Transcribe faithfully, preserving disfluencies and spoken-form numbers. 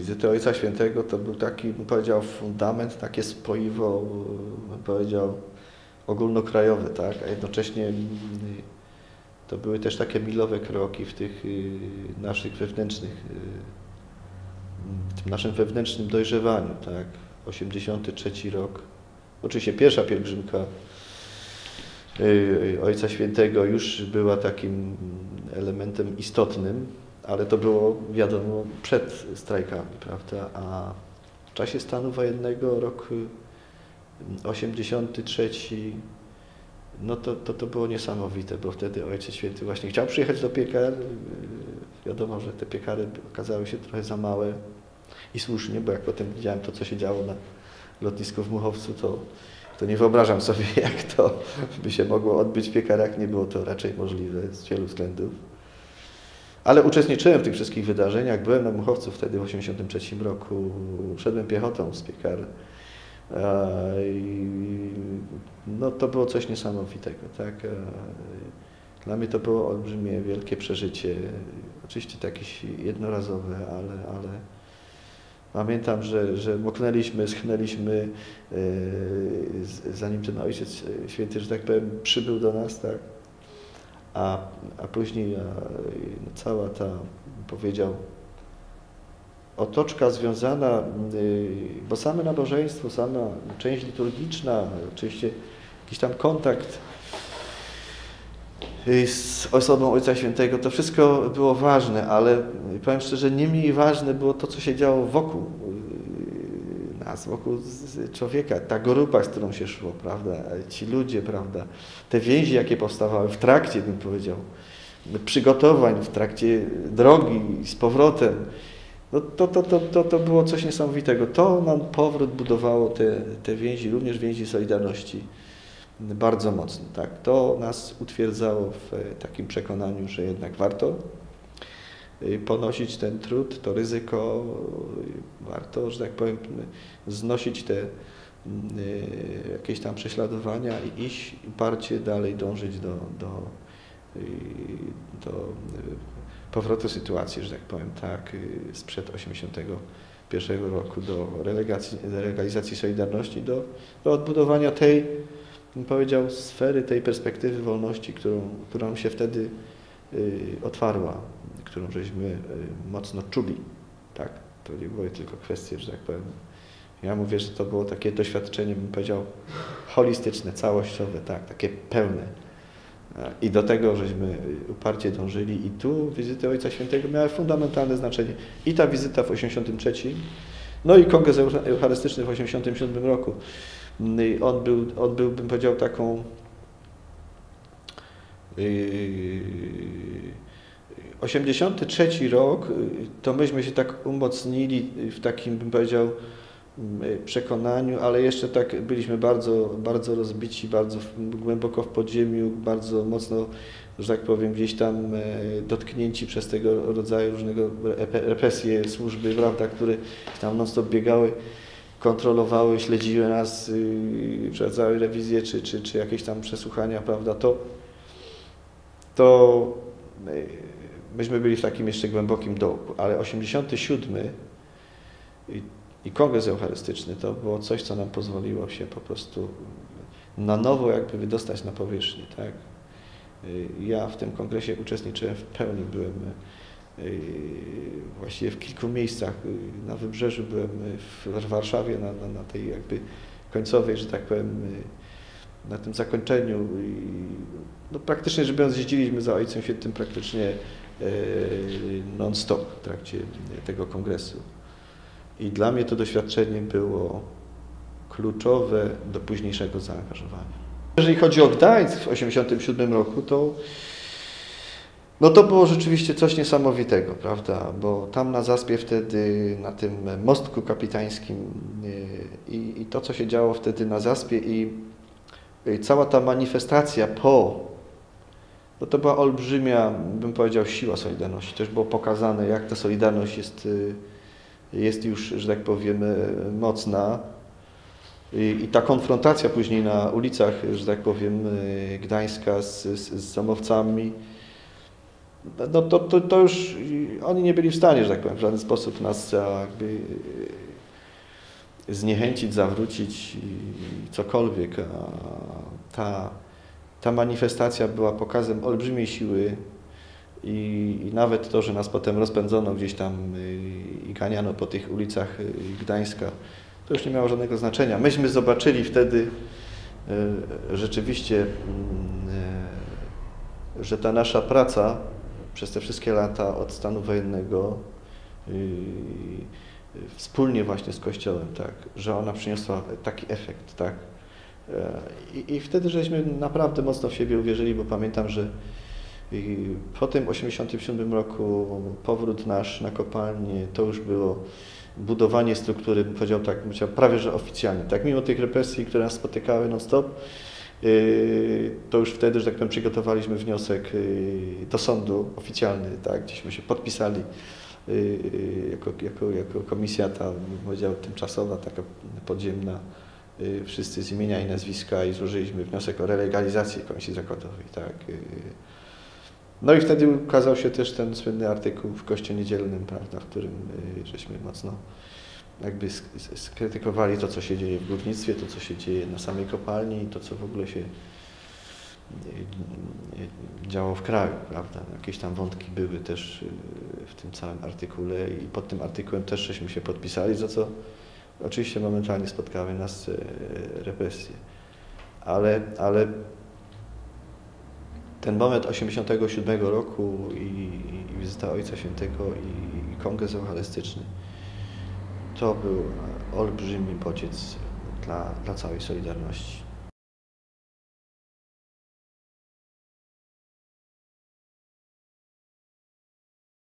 wizyty Ojca Świętego to był taki, bym powiedział, fundament, takie spoiwo, bym powiedział, ogólnokrajowe, tak? A jednocześnie to były też takie milowe kroki w tych naszych wewnętrznych, w tym naszym wewnętrznym dojrzewaniu, tak? osiemdziesiąty trzeci rok. Oczywiście pierwsza pielgrzymka Ojca Świętego już była takim elementem istotnym, ale to było, wiadomo, przed strajkami, prawda? A w czasie stanu wojennego rok osiemdziesiąty trzeci, no to, to, to było niesamowite, bo wtedy Ojciec Święty właśnie chciał przyjechać do Piekar. Wiadomo, że te Piekary okazały się trochę za małe i słusznie, bo jak potem widziałem to, co się działo na lotnisku w Muchowcu, to, to nie wyobrażam sobie, jak to by się mogło odbyć w Piekarach. Nie było to raczej możliwe z wielu względów. Ale uczestniczyłem w tych wszystkich wydarzeniach. Byłem na Muchowcu wtedy w osiemdziesiątym trzecim roku. Szedłem piechotą z Piekar. No to było coś niesamowitego, tak? Dla mnie to było olbrzymie, wielkie przeżycie. Oczywiście to jakieś jednorazowe, ale, ale pamiętam, że, że moknęliśmy, schnęliśmy, zanim ten Ojciec Święty, że tak powiem, przybył do nas, tak? A, a później a, cała ta, powiedział, otoczka związana, bo same nabożeństwo, sama część liturgiczna, oczywiście jakiś tam kontakt z osobą Ojca Świętego, to wszystko było ważne, ale powiem szczerze, nie mniej ważne było to, co się działo wokół nas, wokół człowieka, ta grupa, z którą się szło, prawda, ci ludzie, prawda, te więzi, jakie powstawały w trakcie, bym powiedział, przygotowań, w trakcie drogi z powrotem. No to, to, to, to, to było coś niesamowitego. To nam powrót budowało te, te więzi, również więzi Solidarności, bardzo mocno. Tak? To nas utwierdzało w takim przekonaniu, że jednak warto ponosić ten trud, to ryzyko, warto, że tak powiem, znosić te jakieś tam prześladowania i iść uparcie dalej, dążyć do, do, do powrotu sytuacji, że tak powiem, tak, sprzed osiemdziesiątego pierwszego roku do realizacji Solidarności, do, do odbudowania tej, bym powiedział, sfery, tej perspektywy wolności, którą, którą się wtedy y, otwarła, którą żeśmy y, mocno czuli, tak, to nie były tylko kwestie, że tak powiem, ja mówię, że to było takie doświadczenie, bym powiedział, holistyczne, całościowe, tak, takie pełne. I do tego żeśmy uparcie dążyli i tu wizyty Ojca Świętego miały fundamentalne znaczenie. I ta wizyta w osiemdziesiątym trzecim, no i kongres eucharystyczny w osiemdziesiątym siódmym roku. On był, on był, bym powiedział, taką osiemdziesiąty trzeci rok, to myśmy się tak umocnili w takim, bym powiedział, przekonaniu, ale jeszcze tak byliśmy bardzo, bardzo rozbici, bardzo głęboko w podziemiu, bardzo mocno, że tak powiem, gdzieś tam dotknięci przez tego rodzaju różnego represje służby, prawda, które tam non stop biegały, kontrolowały, śledziły nas, przeprowadzały rewizje czy, czy, czy jakieś tam przesłuchania, prawda, to, to myśmy byli w takim jeszcze głębokim dołku, ale osiemdziesiąty siódmy i kongres eucharystyczny to było coś, co nam pozwoliło się po prostu na nowo jakby wydostać na powierzchnię, tak? Ja w tym kongresie uczestniczyłem w pełni, byłem właściwie w kilku miejscach, na Wybrzeżu byłem, w Warszawie, na, na, na tej jakby końcowej, że tak powiem, na tym zakończeniu. No praktycznie rzecz biorąc, jeździliśmy za Ojcem Świętym praktycznie non-stop w trakcie tego kongresu. I dla mnie to doświadczenie było kluczowe do późniejszego zaangażowania. Jeżeli chodzi o Gdańsk w osiemdziesiątym siódmym roku, to, no to było rzeczywiście coś niesamowitego, prawda? Bo tam na Zaspie wtedy, na tym mostku kapitańskim i, i to, co się działo wtedy na Zaspie i, i cała ta manifestacja po, no to była olbrzymia, bym powiedział, siła Solidarności. Też było pokazane, jak ta Solidarność jest jest już, że tak powiem, mocna. I, i ta konfrontacja później na ulicach, że tak powiem, Gdańska z, z, z zamowcami, no to, to, to już oni nie byli w stanie, że tak powiem, w żaden sposób nas jakby zniechęcić, zawrócić i cokolwiek. A ta, ta manifestacja była pokazem olbrzymiej siły i, i nawet to, że nas potem rozpędzono gdzieś tam i ganiano po tych ulicach Gdańska, to już nie miało żadnego znaczenia. Myśmy zobaczyli wtedy rzeczywiście, że ta nasza praca przez te wszystkie lata od stanu wojennego wspólnie właśnie z Kościołem, tak, że ona przyniosła taki efekt, tak. I, i wtedy żeśmy naprawdę mocno w siebie uwierzyli, bo pamiętam, że po tym osiemdziesiątym siódmym roku powrót nasz na kopalnię to już było budowanie struktury, bym powiedział tak, prawie że oficjalnie, tak, mimo tych represji, które nas spotykały non-stop, to już wtedy, że tak powiem, przygotowaliśmy wniosek do sądu oficjalny, tak, gdzieśmy się podpisali jako, jako, jako komisja ta, bym powiedział, tymczasowa, taka podziemna, wszyscy z imienia i nazwiska i złożyliśmy wniosek o relegalizację komisji zakładowej, tak. No i wtedy ukazał się też ten słynny artykuł w Kościele Niedzielnym, prawda, w którym żeśmy mocno jakby skrytykowali to, co się dzieje w górnictwie, to, co się dzieje na samej kopalni, to, co w ogóle się działo w kraju, prawda. Jakieś tam wątki były też w tym całym artykule i pod tym artykułem też żeśmy się podpisali, za co oczywiście momentalnie spotkały nas represje. Ale, ale ten moment osiemdziesiątego siódmego roku i, i wizyta Ojca Świętego i, i kongres eucharystyczny to był olbrzymi bodziec dla, dla całej Solidarności.